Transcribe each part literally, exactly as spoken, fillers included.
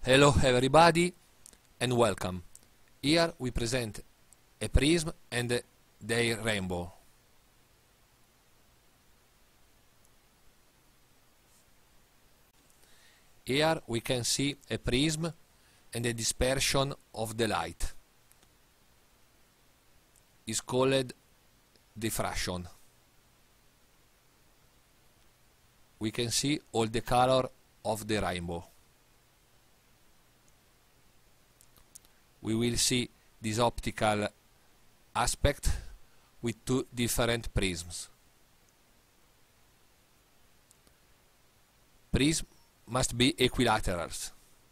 Hello everybody and welcome. Here we present a prism and their rainbow. Here we can see a prism and the dispersion of the light. It's called diffraction. We can see all the color of the rainbow. We will see this optical aspect with two different prisms. Prism must be equilaterals.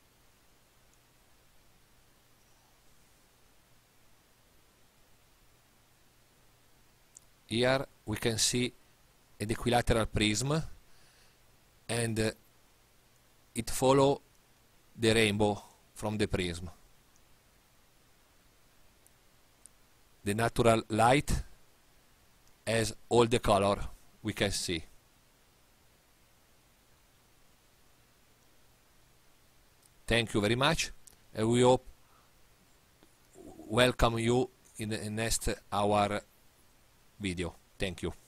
Here we can see an equilateral prism and uh, it follows the rainbow from the prism. The natural light has all the color we can see. Thank you very much, and we hope welcome you in the next our video. Thank you.